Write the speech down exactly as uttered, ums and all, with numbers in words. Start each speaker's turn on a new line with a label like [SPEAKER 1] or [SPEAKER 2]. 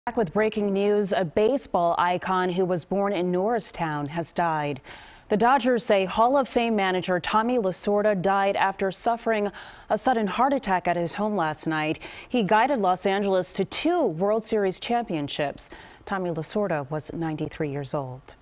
[SPEAKER 1] Back with breaking news, a baseball icon who was born in Norristown has died. The Dodgers say Hall of Fame manager Tommy Lasorda died after suffering a sudden heart attack at his home last night. He guided Los Angeles to two World Series championships. Tommy Lasorda was ninety-three years old.